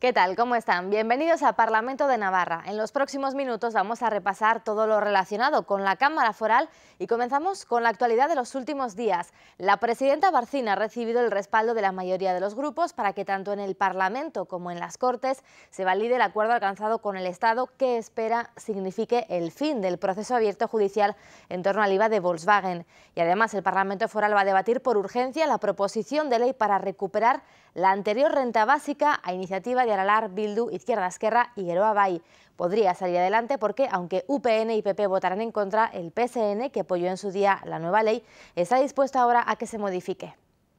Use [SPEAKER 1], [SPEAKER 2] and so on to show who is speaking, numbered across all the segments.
[SPEAKER 1] ¿Qué tal? ¿Cómo están? Bienvenidos al Parlamento de Navarra. En los próximos minutos vamos a repasar todo lo relacionado con la Cámara Foral y comenzamos con la actualidad de los últimos días. La presidenta Barcina ha recibido el respaldo de la mayoría de los grupos para que tanto en el Parlamento como en las Cortes se valide el acuerdo alcanzado con el Estado que espera signifique el fin del proceso abierto judicial en torno al IVA de Volkswagen. Y además el Parlamento Foral va a debatir por urgencia la proposición de ley para recuperar la anterior renta básica a iniciativa de Aralar, Bildu, Izquierda Esquerra y Geroa Bai. Podría salir adelante porque, aunque UPN y PP votarán en contra, el PSN, que apoyó en su día la nueva ley, está dispuesto ahora a que se modifique.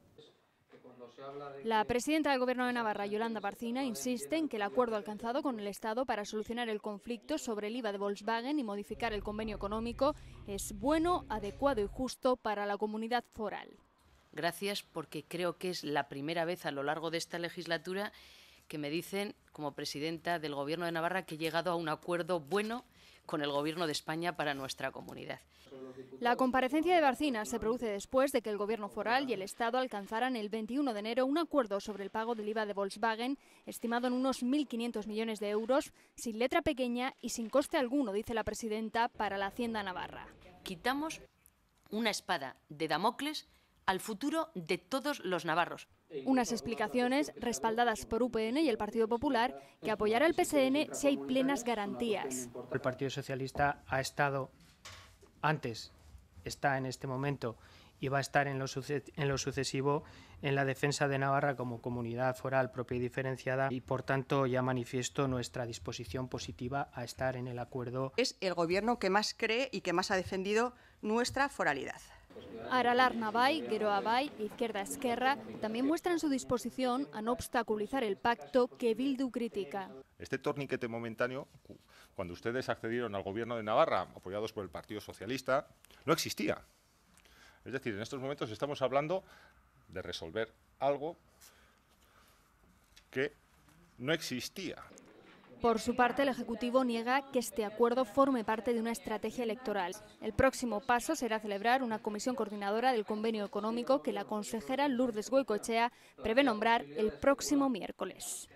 [SPEAKER 2] La presidenta del Gobierno de Navarra, Yolanda Barcina, insiste en que el acuerdo alcanzado con el Estado para solucionar el conflicto sobre el IVA de Volkswagen y modificar el convenio económico es bueno, adecuado y justo para la comunidad foral.
[SPEAKER 3] Gracias, porque creo que es la primera vez a lo largo de esta legislatura que me dicen, como presidenta del Gobierno de Navarra, que he llegado a un acuerdo bueno con el Gobierno de España para nuestra comunidad.
[SPEAKER 2] La comparecencia de Barcina se produce después de que el Gobierno foral y el Estado alcanzaran el 21 de enero un acuerdo sobre el pago del IVA de Volkswagen, estimado en unos 1.500 millones de euros, sin letra pequeña y sin coste alguno, dice la presidenta, para la Hacienda navarra.
[SPEAKER 3] Quitamos una espada de Damocles al futuro de todos los navarros.
[SPEAKER 2] Unas explicaciones respaldadas por UPN y el Partido Popular, que apoyará al PSN si hay plenas garantías.
[SPEAKER 4] El Partido Socialista ha estado antes, está en este momento y va a estar en lo sucesivo en la defensa de Navarra como comunidad foral propia y diferenciada, y por tanto ya manifiesto nuestra disposición positiva a estar en el acuerdo.
[SPEAKER 5] Es el gobierno que más cree y que más ha defendido nuestra foralidad.
[SPEAKER 2] Aralar Bai, Geroa Bai e Izquierda Esquerra también muestran su disposición a no obstaculizar el pacto que Bildu critica.
[SPEAKER 6] Este torniquete momentáneo, cuando ustedes accedieron al Gobierno de Navarra, apoyados por el Partido Socialista, no existía. Es decir, en estos momentos estamos hablando de resolver algo que no existía.
[SPEAKER 2] Por su parte, el Ejecutivo niega que este acuerdo forme parte de una estrategia electoral. El próximo paso será celebrar una comisión coordinadora del convenio económico que la consejera Lourdes Goicoechea prevé nombrar el próximo miércoles.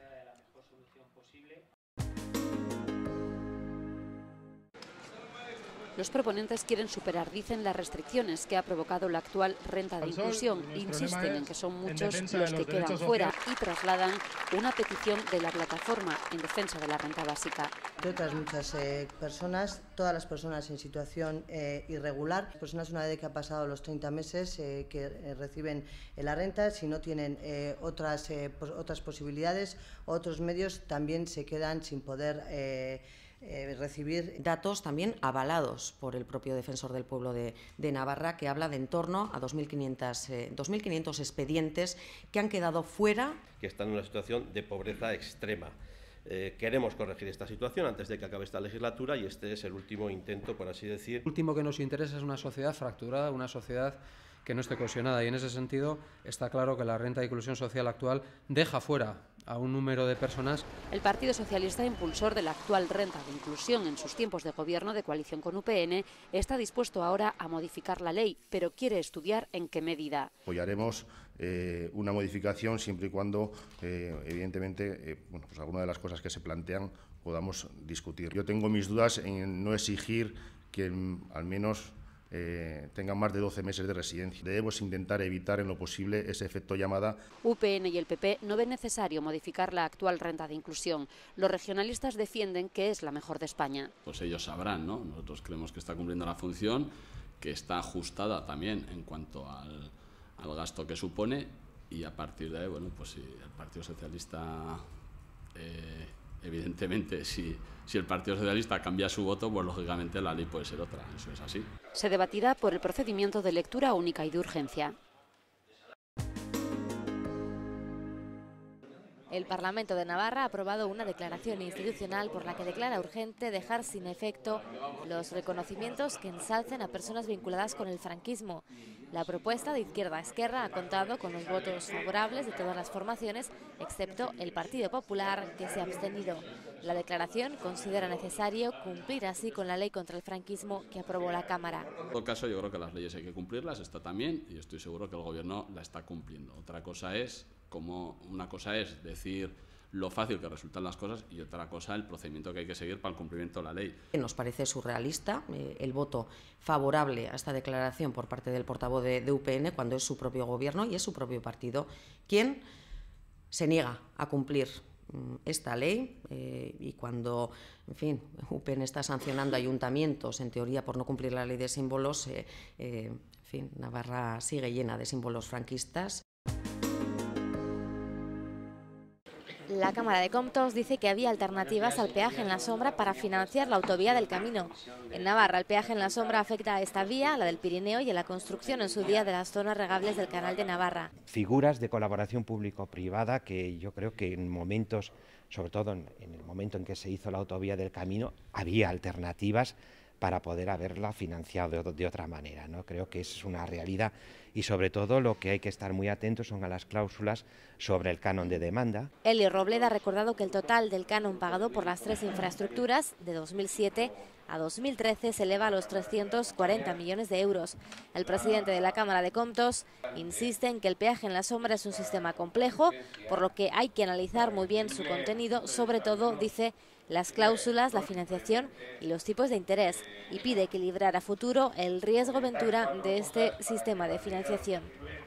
[SPEAKER 7] Los proponentes quieren superar, dicen, las restricciones que ha provocado la actual renta de inclusión. Insisten en que son muchos los que quedan fuera y trasladan una petición de la plataforma en defensa de la renta básica.
[SPEAKER 8] De otras muchas personas, todas las personas en situación irregular, personas una vez que ha pasado los 30 meses que reciben la renta, si no tienen otras posibilidades, otros medios, también se quedan sin poder recibir.
[SPEAKER 9] Datos también avalados por el propio defensor del pueblo de Navarra, que habla de en torno a 2.500 expedientes que han quedado fuera.
[SPEAKER 10] Que están en una situación de pobreza extrema. Queremos corregir esta situación antes de que acabe esta legislatura y este es el último intento, por así decir.
[SPEAKER 11] Lo último que nos interesa es una sociedad fracturada, una sociedad que no esté cohesionada, y en ese sentido está claro que la renta de inclusión social actual deja fuera a un número de personas.
[SPEAKER 7] El Partido Socialista, impulsor de la actual renta de inclusión en sus tiempos de gobierno de coalición con UPN, está dispuesto ahora a modificar la ley, pero quiere estudiar en qué medida.
[SPEAKER 12] Apoyaremos una modificación siempre y cuando, evidentemente, pues alguna de las cosas que se plantean podamos discutir. Yo tengo mis dudas en no exigir que al menos tengan más de 12 meses de residencia. Debemos intentar evitar en lo posible ese efecto llamada.
[SPEAKER 7] UPN y el PP no ven necesario modificar la actual renta de inclusión. Los regionalistas defienden que es la mejor de España.
[SPEAKER 13] Pues ellos sabrán, ¿no? Nosotros creemos que está cumpliendo la función, que está ajustada también en cuanto al gasto que supone, y a partir de ahí, bueno, pues si el Partido Socialista evidentemente, si el Partido Socialista cambia su voto, pues lógicamente la ley puede ser otra, eso es así.
[SPEAKER 7] Se debatirá por el procedimiento de lectura única y de urgencia.
[SPEAKER 1] El Parlamento de Navarra ha aprobado una declaración institucional por la que declara urgente dejar sin efecto los reconocimientos que ensalcen a personas vinculadas con el franquismo. La propuesta de Izquierda Esquerra ha contado con los votos favorables de todas las formaciones, excepto el Partido Popular, que se ha abstenido. La declaración considera necesario cumplir así con la ley contra el franquismo que aprobó la Cámara.
[SPEAKER 13] En todo caso, yo creo que las leyes hay que cumplirlas, esta también, y estoy seguro que el Gobierno la está cumpliendo. Otra cosa es, como una cosa es decir lo fácil que resultan las cosas y otra cosa el procedimiento que hay que seguir para el cumplimiento de la ley.
[SPEAKER 9] Nos parece surrealista el voto favorable a esta declaración por parte del portavoz de UPN cuando es su propio gobierno y es su propio partido quien se niega a cumplir esta ley y cuando, en fin, UPN está sancionando ayuntamientos, en teoría, por no cumplir la ley de símbolos, en fin, Navarra sigue llena de símbolos franquistas.
[SPEAKER 1] La Cámara de Comptos dice que había alternativas al peaje en la sombra para financiar la autovía del Camino. En Navarra, el peaje en la sombra afecta a esta vía, la del Pirineo y a la construcción en su día de las zonas regables del Canal de Navarra.
[SPEAKER 14] Figuras de colaboración público-privada que yo creo que en momentos, sobre todo en el momento en que se hizo la autovía del Camino, había alternativas para poder haberla financiado de otra manera, ¿no? Creo que es una realidad y sobre todo lo que hay que estar muy atentos son a las cláusulas sobre el canon de demanda.
[SPEAKER 1] Eli Robleda ha recordado que el total del canon pagado por las tres infraestructuras de 2007 a 2013 se eleva a los 340 millones de euros. El presidente de la Cámara de Comptos insiste en que el peaje en la sombra es un sistema complejo, por lo que hay que analizar muy bien su contenido, sobre todo, dice, las cláusulas, la financiación y los tipos de interés, y pide equilibrar a futuro el riesgo-ventura de este sistema de financiación.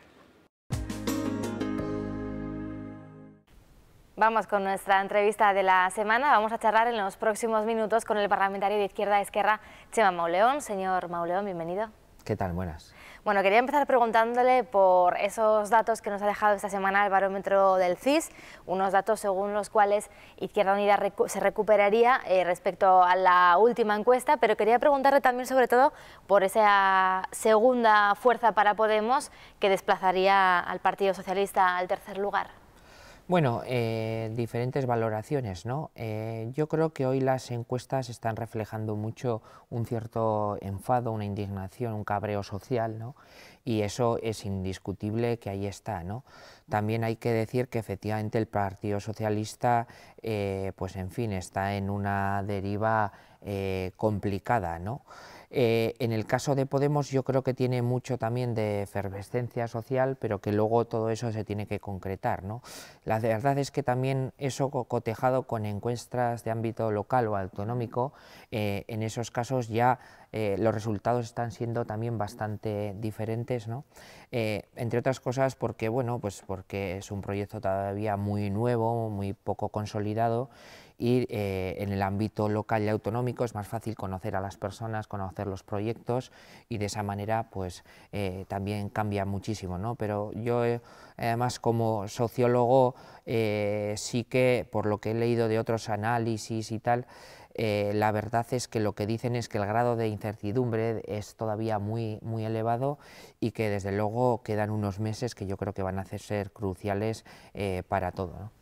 [SPEAKER 1] Vamos con nuestra entrevista de la semana. Vamos a charlar en los próximos minutos con el parlamentario de Izquierda Esquerra, Txema Mauleón. Señor Mauleón, bienvenido.
[SPEAKER 15] ¿Qué tal? Buenas.
[SPEAKER 1] Bueno, quería empezar preguntándole por esos datos que nos ha dejado esta semana el barómetro del CIS, unos datos según los cuales Izquierda Unida se recuperaría respecto a la última encuesta, pero quería preguntarle también sobre todo por esa segunda fuerza para Podemos que desplazaría al Partido Socialista al tercer lugar.
[SPEAKER 15] Bueno, diferentes valoraciones, ¿no? Yo creo que hoy las encuestas están reflejando mucho un cierto enfado, una indignación, un cabreo social, ¿no? Y eso es indiscutible que ahí está, ¿no? También hay que decir que efectivamente el Partido Socialista, pues en fin, está en una deriva complicada, ¿no? En el caso de Podemos yo creo que tiene mucho también de efervescencia social, pero que luego todo eso se tiene que concretar, ¿no? La verdad es que también eso cotejado con encuestas de ámbito local o autonómico, en esos casos ya los resultados están siendo también bastante diferentes, ¿no? Entre otras cosas porque, bueno, pues porque es un proyecto todavía muy nuevo, muy poco consolidado, y en el ámbito local y autonómico es más fácil conocer a las personas, conocer los proyectos y de esa manera pues también cambia muchísimo, ¿no? Pero yo además como sociólogo sí que por lo que he leído de otros análisis y tal, la verdad es que lo que dicen es que el grado de incertidumbre es todavía muy elevado y que desde luego quedan unos meses que yo creo que van a ser cruciales para todo, ¿no?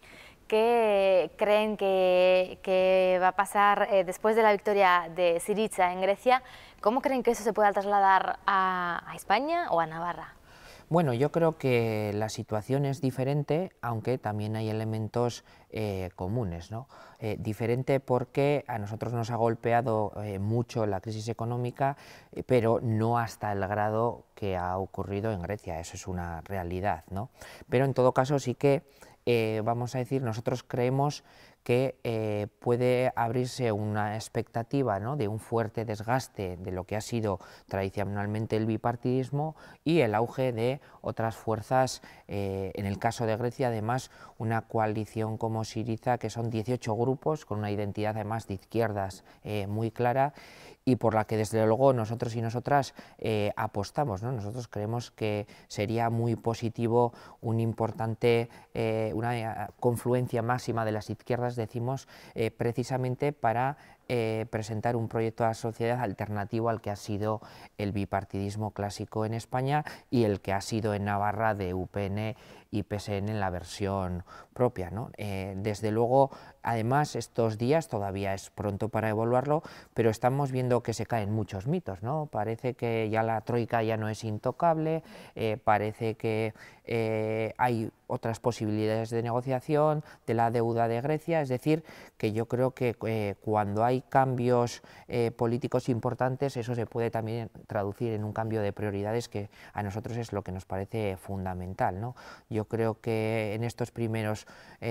[SPEAKER 1] ¿Qué creen que va a pasar después de la victoria de Syriza en Grecia? ¿Cómo creen que eso se pueda trasladar a España o a Navarra?
[SPEAKER 15] Bueno, yo creo que la situación es diferente, aunque también hay elementos comunes, ¿no? Diferente porque a nosotros nos ha golpeado mucho la crisis económica, pero no hasta el grado que ha ocurrido en Grecia, eso es una realidad, ¿no? Pero en todo caso sí que vamos a decir, nosotros creemos que puede abrirse una expectativa, ¿no?, de un fuerte desgaste de lo que ha sido tradicionalmente el bipartidismo y el auge de otras fuerzas, en el caso de Grecia además una coalición como Syriza, que son 18 grupos con una identidad además de izquierdas muy clara y por la que desde luego nosotros y nosotras apostamos, ¿no? Nosotros creemos que sería muy positivo un importante, una confluencia máxima de las izquierdas, decimos, precisamente para presentar un proyecto a la sociedad alternativo al que ha sido el bipartidismo clásico en España y el que ha sido en Navarra de UPN y PSN en la versión propia, ¿no? Desde luego, además, estos días todavía es pronto para evaluarlo, pero estamos viendo que se caen muchos mitos, ¿no? Parece que ya la troika ya no es intocable, parece que hay otras posibilidades de negociación de la deuda de Grecia, es decir, que yo creo que cuando hay cambios políticos importantes, eso se puede también traducir en un cambio de prioridades que a nosotros es lo que nos parece fundamental, ¿no? Yo creo que en estos primeros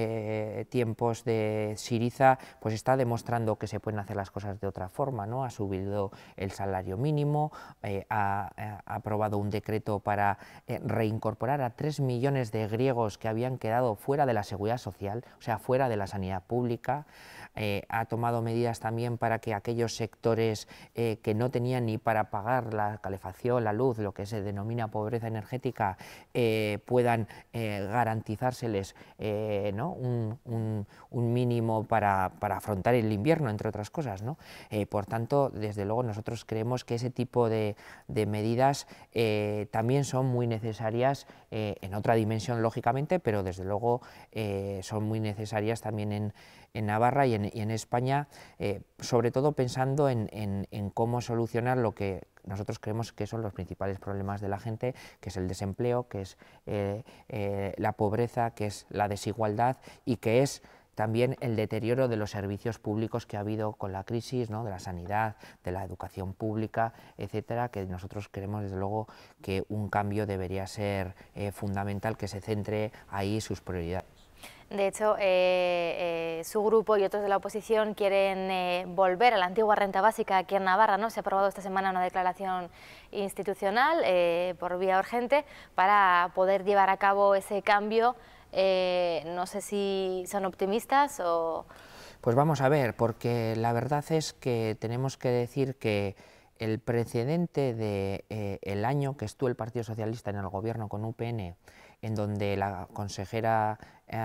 [SPEAKER 15] tiempos de Syriza pues está demostrando que se pueden hacer las cosas de otra forma, ¿no? Ha subido el salario mínimo, ha aprobado un decreto para reincorporar a 3 millones de griegos que habían quedado fuera de la seguridad social, o sea, fuera de la sanidad pública. Ha tomado medidas también para que aquellos sectores que no tenían ni para pagar la calefacción, la luz, lo que se denomina pobreza energética, puedan garantizárseles ¿no? un mínimo para afrontar el invierno, entre otras cosas, ¿no? Por tanto, desde luego nosotros creemos que ese tipo de medidas también son muy necesarias en otra dimensión, lógicamente, pero desde luego son muy necesarias también en Navarra y en España, sobre todo pensando en cómo solucionar lo que nosotros creemos que son los principales problemas de la gente, que es el desempleo, que es la pobreza, que es la desigualdad y que es también el deterioro de los servicios públicos que ha habido con la crisis, ¿no? De la sanidad, de la educación pública, etcétera, que nosotros creemos desde luego que un cambio debería ser fundamental, que se centre ahí sus prioridades.
[SPEAKER 1] De hecho, su grupo y otros de la oposición quieren volver a la antigua renta básica aquí en Navarra, ¿no? Se ha aprobado esta semana una declaración institucional por vía urgente para poder llevar a cabo ese cambio. No sé si son optimistas o...
[SPEAKER 15] Pues vamos a ver, porque la verdad es que tenemos que decir que el precedente del año que estuvo el Partido Socialista en el gobierno con UPN, en donde la consejera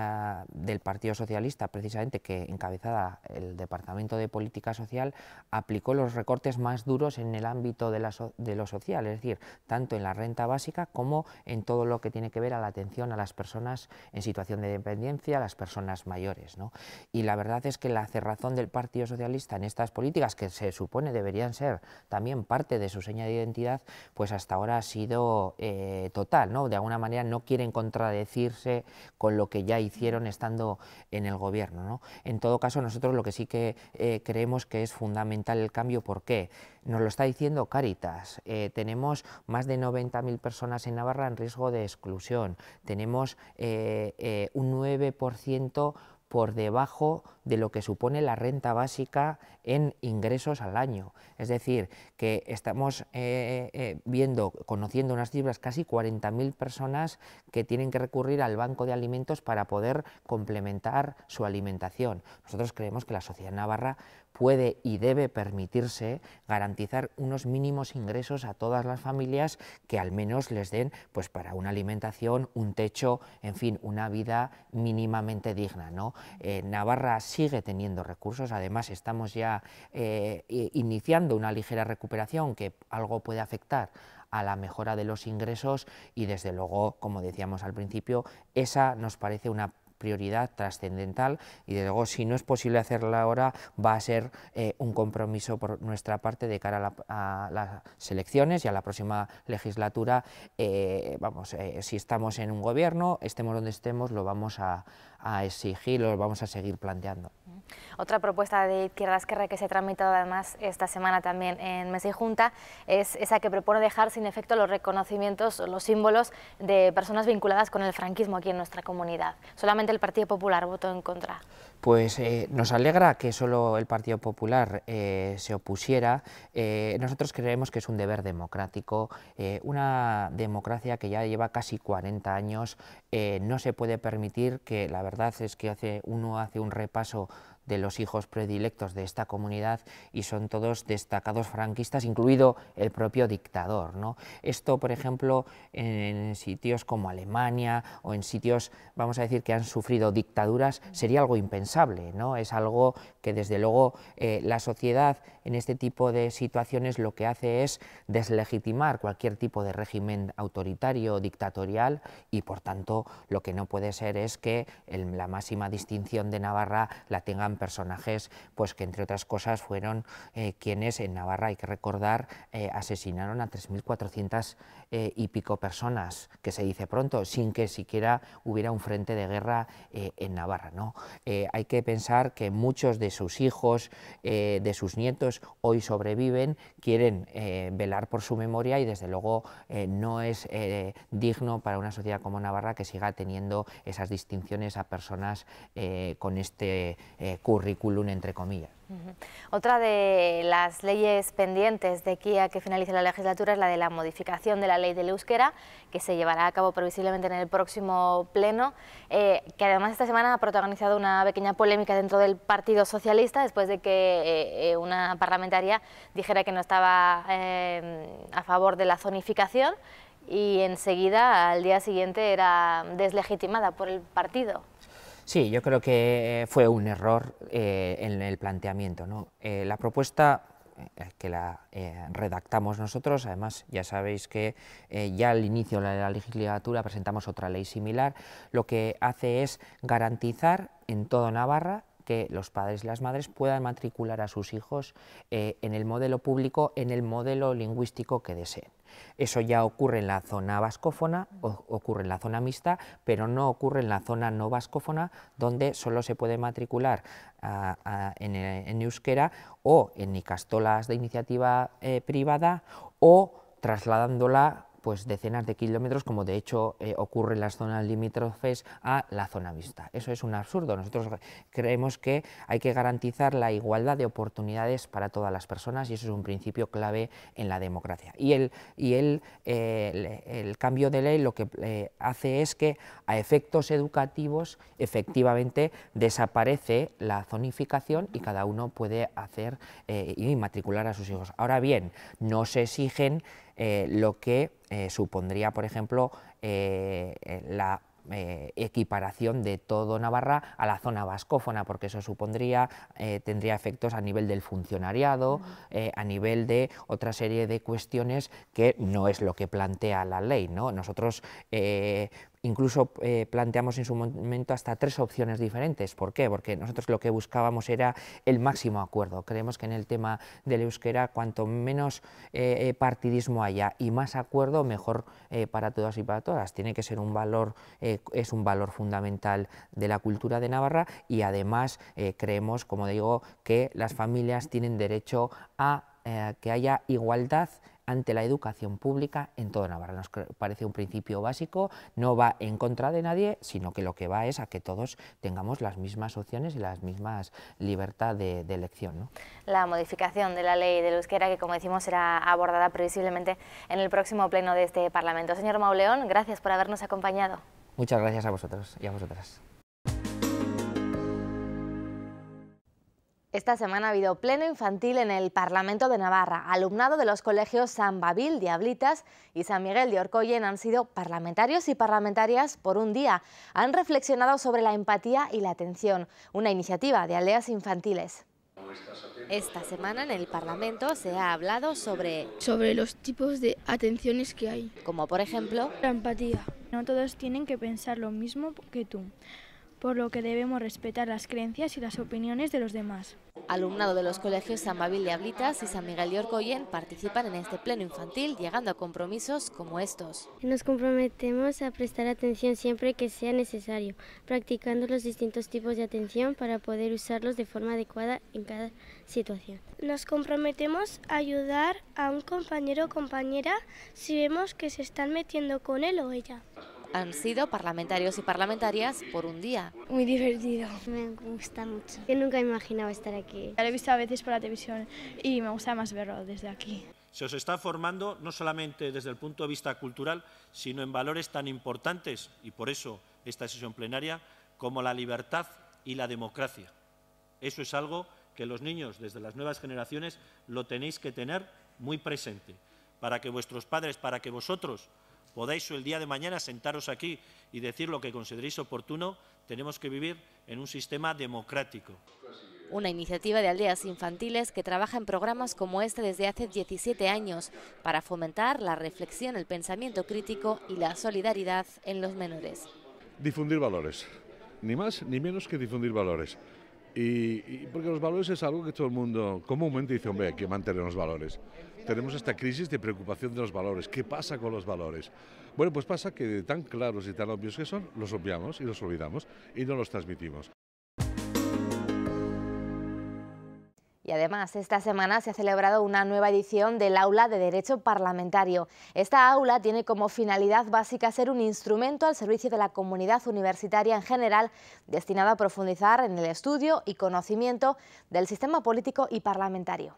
[SPEAKER 15] del Partido Socialista, precisamente que encabezaba el Departamento de Política Social, aplicó los recortes más duros en el ámbito de lo social, es decir, tanto en la renta básica como en todo lo que tiene que ver a la atención a las personas en situación de dependencia, a las personas mayores, ¿no? Y la verdad es que la cerrazón del Partido Socialista en estas políticas, que se supone deberían ser también parte de su seña de identidad, pues hasta ahora ha sido total, ¿no? De alguna manera no quieren contradecirse con lo que ya hicieron estando en el gobierno, ¿no? En todo caso, nosotros lo que sí que creemos que es fundamental el cambio. ¿Por qué? Nos lo está diciendo Cáritas. Tenemos más de 90.000 personas en Navarra en riesgo de exclusión. Tenemos un 9% por debajo de lo que supone la renta básica en ingresos al año. Es decir, que estamos conociendo unas cifras, casi 40.000 personas que tienen que recurrir al banco de alimentos para poder complementar su alimentación. Nosotros creemos que la sociedad navarra puede y debe permitirse garantizar unos mínimos ingresos a todas las familias que al menos les den pues para una alimentación, un techo, en fin, una vida mínimamente digna, ¿no? Navarra sigue teniendo recursos, además estamos ya iniciando una ligera recuperación que algo puede afectar a la mejora de los ingresos y desde luego, como decíamos al principio, esa nos parece una prioridad trascendental y desde luego si no es posible hacerla ahora va a ser un compromiso por nuestra parte de cara a las elecciones y a la próxima legislatura. Si estamos en un gobierno, estemos donde estemos, lo vamos a exigir, lo vamos a seguir planteando.
[SPEAKER 1] Otra propuesta de Izquierda Esquerra que se ha tramitado además esta semana también en Mesa y Junta es esa que propone dejar sin efecto los reconocimientos, los símbolos de personas vinculadas con el franquismo aquí en nuestra comunidad. Solamente el Partido Popular votó en contra.
[SPEAKER 15] Pues nos alegra que solo el Partido Popular se opusiera. Nosotros creemos que es un deber democrático, una democracia que ya lleva casi 40 años. No se puede permitir que, la verdad es que uno hace un repaso de los hijos predilectos de esta comunidad y son todos destacados franquistas, incluido el propio dictador, ¿no? Esto, por ejemplo, en sitios como Alemania o en sitios, vamos a decir, que han sufrido dictaduras, sería algo impensable, ¿no? Es algo que desde luego la sociedad en este tipo de situaciones lo que hace es deslegitimar cualquier tipo de régimen autoritario o dictatorial y por tanto lo que no puede ser es que la máxima distinción de Navarra la tengan personajes pues que entre otras cosas fueron quienes en Navarra, hay que recordar, asesinaron a 3.400 y pico personas, que se dice pronto, sin que siquiera hubiera un frente de guerra en Navarra, ¿no? Hay que pensar que muchos de sus hijos, de sus nietos, hoy sobreviven, quieren velar por su memoria y desde luego no es digno para una sociedad como Navarra que siga teniendo esas distinciones a personas con este currículum, entre comillas.
[SPEAKER 1] Otra de las leyes pendientes de aquí a que finalice la legislatura es la de la modificación de la ley del euskera, que se llevará a cabo previsiblemente en el próximo pleno, que además esta semana ha protagonizado una pequeña polémica dentro del Partido Socialista después de que una parlamentaria dijera que no estaba a favor de la zonificación y enseguida, al día siguiente, era deslegitimada por el partido.
[SPEAKER 15] Sí, yo creo que fue un error en el planteamiento, ¿no? La propuesta que la redactamos nosotros, además ya sabéis que ya al inicio de la legislatura presentamos otra ley similar, lo que hace es garantizar en toda Navarra que los padres y las madres puedan matricular a sus hijos en el modelo público, en el modelo lingüístico que deseen. Eso ya ocurre en la zona vascófona, ocurre en la zona mixta, pero no ocurre en la zona no vascófona, donde solo se puede matricular en euskera o en ikastolas de iniciativa privada o trasladándola pues decenas de kilómetros, como de hecho ocurre en las zonas limítrofes a la zona mixta. Eso es un absurdo. Nosotros creemos que hay que garantizar la igualdad de oportunidades para todas las personas y eso es un principio clave en la democracia. Y el cambio de ley lo que hace es que a efectos educativos efectivamente desaparece la zonificación y cada uno puede hacer y matricular a sus hijos. Ahora bien, no se exigen lo que supondría, por ejemplo, la equiparación de todo Navarra a la zona vascófona, porque eso supondría, tendría efectos a nivel del funcionariado, a nivel de otra serie de cuestiones que no es lo que plantea la ley, ¿no? Nosotros incluso planteamos en su momento hasta 3 opciones diferentes. ¿Por qué? Porque nosotros lo que buscábamos era el máximo acuerdo. Creemos que en el tema del euskera, cuanto menos partidismo haya y más acuerdo, mejor para todas y para todas. Tiene que ser un valor, es un valor fundamental de la cultura de Navarra y además creemos, como digo, que las familias tienen derecho a que haya igualdad ante la educación pública en toda Navarra. Nos parece un principio básico, no va en contra de nadie, sino que lo que va es a que todos tengamos las mismas opciones y las mismas libertad de elección, ¿no?
[SPEAKER 1] La modificación de la ley del euskera, que como decimos será abordada previsiblemente en el próximo pleno de este Parlamento. Señor Mauleón, gracias por habernos acompañado.
[SPEAKER 15] Muchas gracias a vosotros y a vosotras.
[SPEAKER 1] Esta semana ha habido pleno infantil en el Parlamento de Navarra. Alumnado de los colegios San Babil, Diablitas y San Miguel de Orcoyen han sido parlamentarios y parlamentarias por un día. Han reflexionado sobre la empatía y la atención, una iniciativa de aldeas infantiles. Esta semana en el Parlamento se ha hablado sobre
[SPEAKER 16] los tipos de atenciones que hay.
[SPEAKER 1] Como por ejemplo
[SPEAKER 16] la empatía. No todos tienen que pensar lo mismo que tú, por lo que debemos respetar las creencias y las opiniones de los demás.
[SPEAKER 1] Alumnado de los colegios San Babil de Diablitas y San Miguel de Orcoyen participan en este pleno infantil llegando a compromisos como estos.
[SPEAKER 17] Nos comprometemos a prestar atención siempre que sea necesario, practicando los distintos tipos de atención para poder usarlos de forma adecuada en cada situación.
[SPEAKER 18] Nos comprometemos a ayudar a un compañero o compañera si vemos que se están metiendo con él o ella.
[SPEAKER 1] Han sido parlamentarios y parlamentarias por un día.
[SPEAKER 16] Muy divertido.
[SPEAKER 17] Me gusta mucho. Yo nunca imaginaba estar aquí.
[SPEAKER 16] Lo he visto a veces por la televisión y me gusta más verlo desde aquí.
[SPEAKER 19] Se os está formando no solamente desde el punto de vista cultural, sino en valores tan importantes, y por eso esta sesión plenaria, como la libertad y la democracia. Eso es algo que los niños, desde las nuevas generaciones, lo tenéis que tener muy presente, para que vuestros padres, para que vosotros podáis el día de mañana sentaros aquí y decir lo que consideréis oportuno. Tenemos que vivir en un sistema democrático.
[SPEAKER 1] Una iniciativa de aldeas infantiles que trabaja en programas como este desde hace 17 años para fomentar la reflexión, el pensamiento crítico y la solidaridad en los menores.
[SPEAKER 20] Difundir valores, ni más ni menos que difundir valores. Y porque los valores es algo que todo el mundo comúnmente dice, hombre, hay que mantener los valores. Tenemos esta crisis de preocupación de los valores. ¿Qué pasa con los valores? Bueno, pues pasa que tan claros y tan obvios que son, los obviamos y los olvidamos y no los transmitimos.
[SPEAKER 1] Y además, esta semana se ha celebrado una nueva edición del Aula de Derecho Parlamentario. Esta aula tiene como finalidad básica ser un instrumento al servicio de la comunidad universitaria en general, destinado a profundizar en el estudio y conocimiento del sistema político y parlamentario.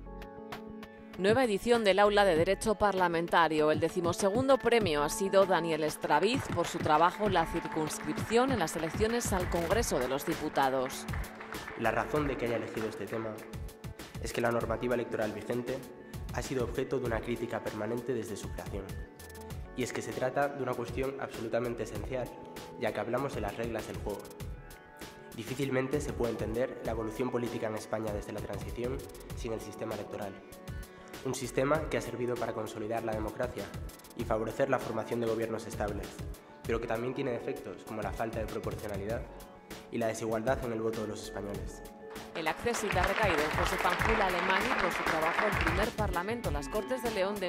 [SPEAKER 21] Nueva edición del Aula de Derecho Parlamentario. El 12º premio ha sido Daniel Estraviz por su trabajo en la circunscripción en las elecciones al Congreso de los Diputados.
[SPEAKER 22] La razón de que haya elegido este tema es que la normativa electoral vigente ha sido objeto de una crítica permanente desde su creación. Y es que se trata de una cuestión absolutamente esencial, ya que hablamos de las reglas del juego. Difícilmente se puede entender la evolución política en España desde la transición sin el sistema electoral. Un sistema que ha servido para consolidar la democracia y favorecer la formación de gobiernos estables, pero que también tiene defectos como la falta de proporcionalidad y la desigualdad en el voto de los españoles.
[SPEAKER 21] El accésit ha recaído en José Fanjul Alemany por su trabajo El primer Parlamento, las Cortes de León de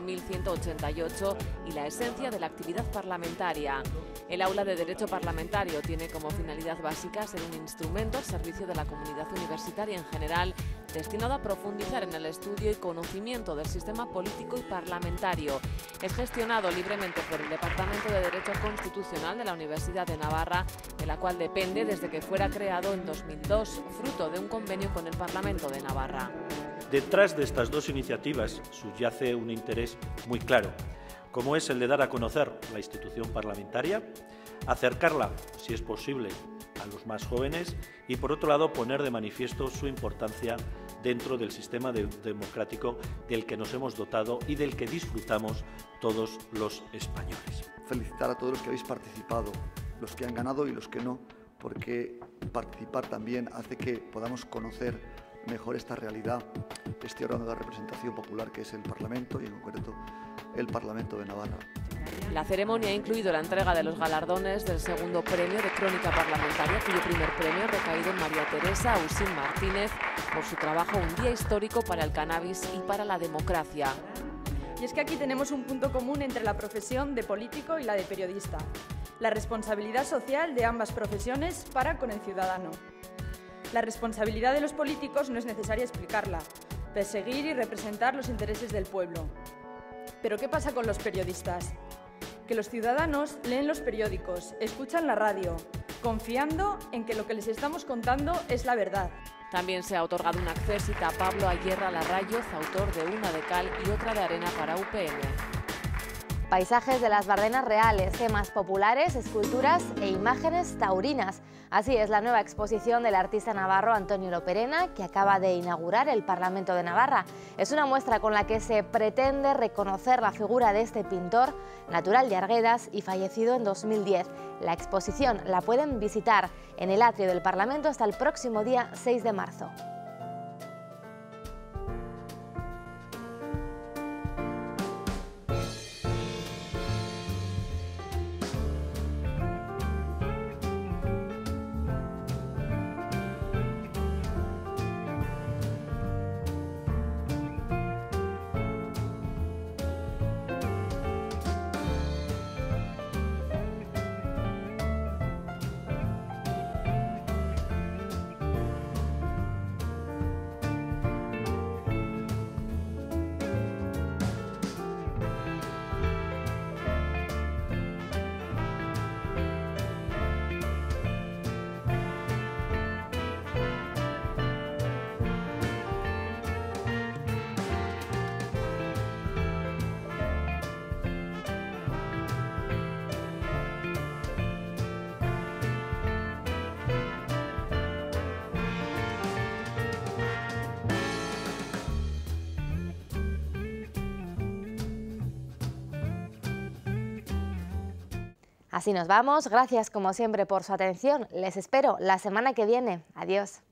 [SPEAKER 21] 1188 y la esencia de la actividad parlamentaria. El Aula de Derecho Parlamentario tiene como finalidad básica ser un instrumento al servicio de la comunidad universitaria en general, destinado a profundizar en el estudio y conocimiento del sistema político y parlamentario. Es gestionado libremente por el Departamento de Derecho Constitucional de la Universidad de Navarra, de la cual depende desde que fuera creado en 2002, fruto de un convenio con el Parlamento de Navarra.
[SPEAKER 19] Detrás de estas dos iniciativas subyace un interés muy claro, como es el de dar a conocer la institución parlamentaria, acercarla, si es posible, a los más jóvenes y, por otro lado, poner de manifiesto su importancia dentro del sistema democrático del que nos hemos dotado y del que disfrutamos todos los españoles.
[SPEAKER 23] Felicitar a todos los que habéis participado, los que han ganado y los que no, porque participar también hace que podamos conocer mejor esta realidad, este órgano de representación popular que es el Parlamento y en concreto el Parlamento de Navarra.
[SPEAKER 21] La ceremonia ha incluido la entrega de los galardones del segundo premio de Crónica Parlamentaria, cuyo primer premio ha recaído en María Teresa Ausín Martínez por su trabajo Un día histórico para el cannabis y para la democracia.
[SPEAKER 24] Y es que aquí tenemos un punto común entre la profesión de político y la de periodista: la responsabilidad social de ambas profesiones para con el ciudadano. La responsabilidad de los políticos no es necesaria explicarla: perseguir y representar los intereses del pueblo. Pero ¿qué pasa con los periodistas? Que los ciudadanos leen los periódicos, escuchan la radio, confiando en que lo que les estamos contando es la verdad.
[SPEAKER 21] También se ha otorgado un accésit a Pablo Ayerra Larrayoz, autor de Una de cal y otra de arena para UPN.
[SPEAKER 1] Paisajes de las Bardenas reales, temas populares, esculturas e imágenes taurinas. Así es la nueva exposición del artista navarro Antonio Loperena, que acaba de inaugurar el Parlamento de Navarra. Es una muestra con la que se pretende reconocer la figura de este pintor, natural de Arguedas y fallecido en 2010. La exposición la pueden visitar en el atrio del Parlamento hasta el próximo día 6 de marzo. Así nos vamos. Gracias como siempre por su atención. Les espero la semana que viene. Adiós.